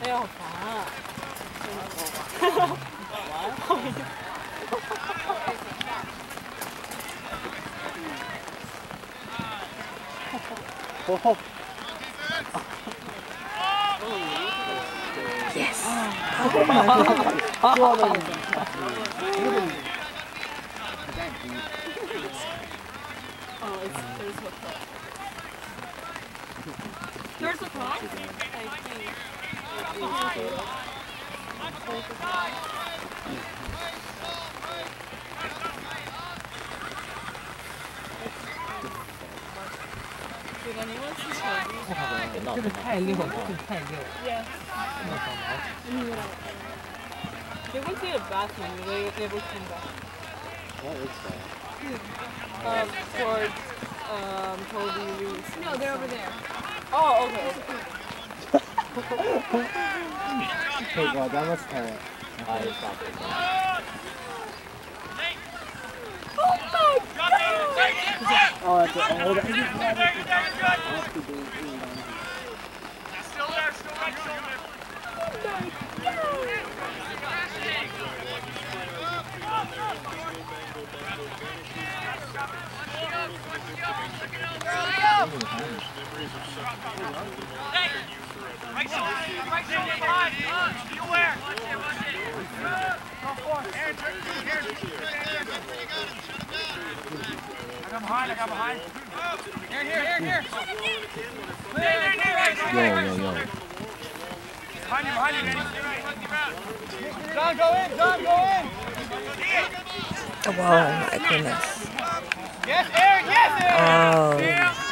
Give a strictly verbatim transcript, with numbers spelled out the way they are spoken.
好烦啊！ Yes. Oh my god. Oh, it's there's a cross. There's a cross? I think. Did anyone see Shelby? 这个太溜了，这个太溜了。 Yeah. They went to the bathroom and they never came back. What is that? Um, towards um, Toby Reese. No, they're over there. Oh, okay. Hey, God, that must hurt. I stopped it. Oh, that's it. Oh, that's Still there, still right shoulder. Hey! Right shoulder, right shoulder behind. Be aware. Watch it, watch it. Go for it. Aaron, turn it. Aaron. I got behind, I got behind. Aaron, here, Aaron, here. There, there, there, right, Yo, right, yo, yo. behind you, behind you, Danny. John, go in! John, go in! Oh, my goodness. Yes, Aaron, yes, Aaron! Oh.